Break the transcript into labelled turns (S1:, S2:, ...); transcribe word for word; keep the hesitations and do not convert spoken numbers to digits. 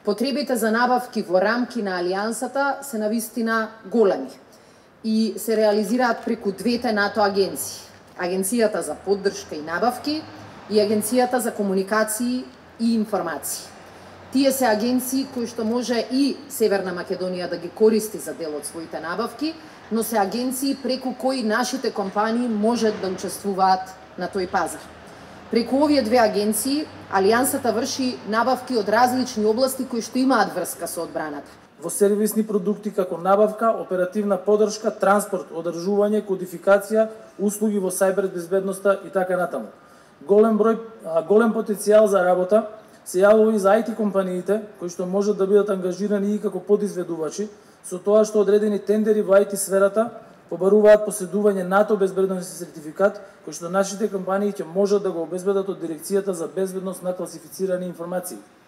S1: Потребите за набавки во рамки на Алијансата се навистина големи и се реализираат преку двете НАТО агенции. Агенцијата за поддршка и набавки и Агенцијата за комуникации и информации. Тие се агенции кои што може и Северна Македонија да ги користи за дел од своите набавки, но се агенции преку кои нашите компании можат да учествуваат на тој пазар. Преку овие две агенции, Алијансата врши набавки од различни области кои што имаат врска со одбраната.
S2: Во сервисни продукти како набавка, оперативна поддршка, транспорт, одржување, кодификација, услуги во сајбер безбедноста и така натаму. Голем број, голем потенцијал за работа се јавува и за ай ти компаниите, кои што можат да бидат ангажирани и како подизведувачи, со тоа што одредени тендери во ай ти сферата побаруваат поседување НАТО безбедносен сертификат, кој што нашите компании ќе можат да го обезбедат од Дирекцијата за безбедност на класифицирани информации.